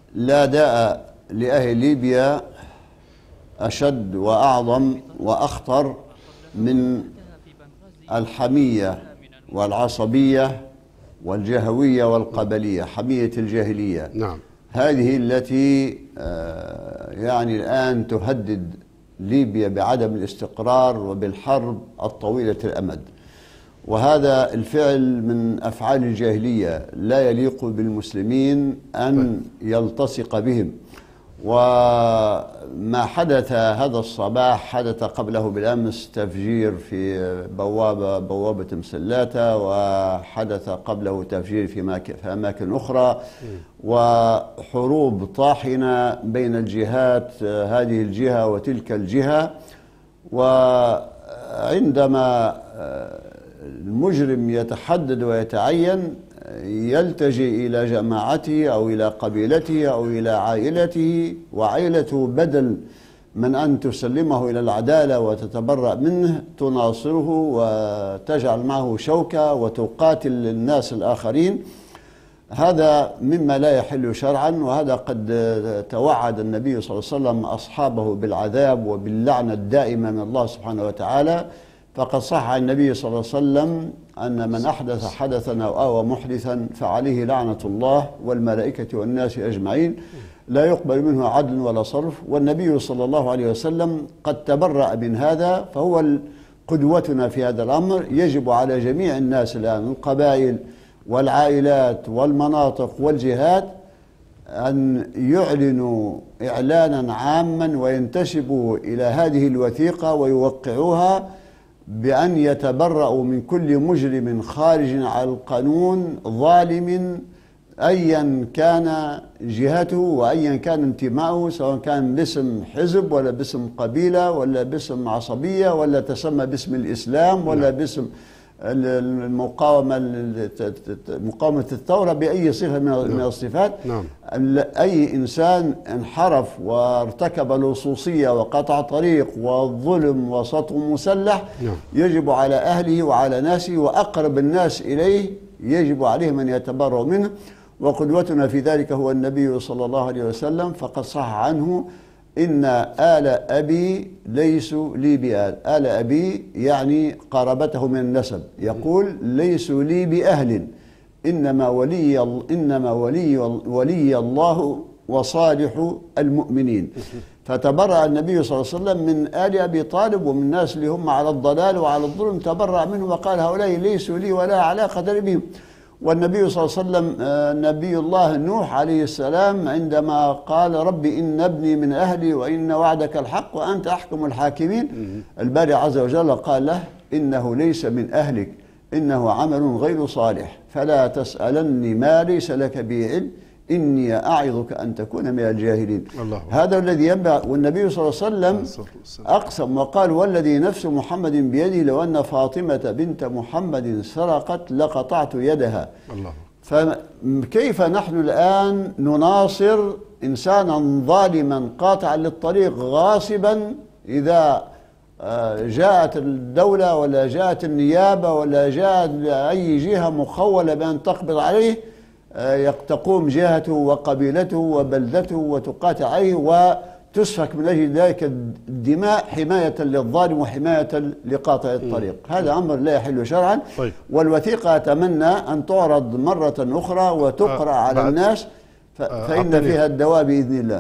لا داء لأهل ليبيا أشد وأعظم وأخطر من الحمية والعصبية والجهوية والقبلية، حمية الجاهلية. نعم. هذه التي يعني الآن تهدد ليبيا بعدم الاستقرار وبالحرب الطويلة الأمد، وهذا الفعل من أفعال الجاهلية لا يليق بالمسلمين أن يلتصق بهم. وما حدث هذا الصباح حدث قبله بالأمس تفجير في بوابة مسلاتة، وحدث قبله تفجير في أماكن أخرى، وحروب طاحنة بين الجهات، هذه الجهة وتلك الجهة. وعندما المجرم يتحدد ويتعين يلتجئ إلى جماعته أو إلى قبيلته أو إلى عائلته، وعائلته بدل من أن تسلمه إلى العدالة وتتبرأ منه تناصره وتجعل معه شوكة وتقاتل الناس الآخرين. هذا مما لا يحل شرعا، وهذا قد توعد النبي صلى الله عليه وسلم أصحابه بالعذاب وباللعنة الدائمة من الله سبحانه وتعالى. فقد صح عن النبي صلى الله عليه وسلم أن من أحدث حدثا أو آوى محدثا فعليه لعنة الله والملائكة والناس أجمعين، لا يقبل منه عدل ولا صرف. والنبي صلى الله عليه وسلم قد تبرأ من هذا، فهو قدوتنا في هذا الأمر. يجب على جميع الناس الآن، القبائل والعائلات والمناطق والجهات، أن يعلنوا إعلانا عاما وينتسبوا إلى هذه الوثيقة ويوقعوها بأن يتبرأوا من كل مجرم خارج على القانون ظالم أيا كان جهته وأيا كان انتماؤه، سواء كان باسم حزب ولا باسم قبيلة ولا باسم عصبية ولا تسمى باسم الإسلام ولا باسم مقاومة الثورة، بأي صفة من الصفات. أي إنسان انحرف وارتكب اللصوصية وقطع طريق والظلم وسطو مسلح يجب على أهله وعلى ناسه وأقرب الناس إليه يجب عليهم أن يتبرؤوا منه. وقدوتنا في ذلك هو النبي صلى الله عليه وسلم، فقد صح عنه: إن آل أبي ليسوا لي بآل. آل أبي يعني قرابته من النسب، يقول: ليسوا لي بأهل، إنما ولي الله وصالح المؤمنين. فتبرأ النبي صلى الله عليه وسلم من آل أبي طالب ومن الناس اللي هم على الضلال وعلى الظلم، تبرأ منهم وقال: هؤلاء ليسوا لي ولا علاقة لي بهم. والنبي صلى الله عليه وسلم نبي الله نوح عليه السلام عندما قال: ربي إن ابني من أهلي وإن وعدك الحق وأنت أحكم الحاكمين، الباري عز وجل قال له: إنه ليس من أهلك، إنه عمل غير صالح، فلا تسألني ما ليس لك به علم، إني أعظك أن تكون من الجاهلين. هذا الذي ينبغي. والنبي صلى الله عليه وسلم أقسم وقال: والذي نفس محمد بيده لو أن فاطمة بنت محمد سرقت لقطعت يدها. فكيف نحن الآن نناصر إنسانا ظالما قاطعا للطريق غاصبا إذا جاءت الدولة ولا جاءت النيابة ولا جاءت أي جهة مخولة بأن تقبض عليه، تقوم جهته وقبيلته وبلدته وتقاتل عليه وتسفك من أجل ذلك الدماء حماية للظالم وحماية لقاطع الطريق. هذا أمر لا يحل شرعا. والوثيقة أتمنى أن تعرض مرة أخرى وتقرأ على الناس، فإن فيها الدواء بإذن الله.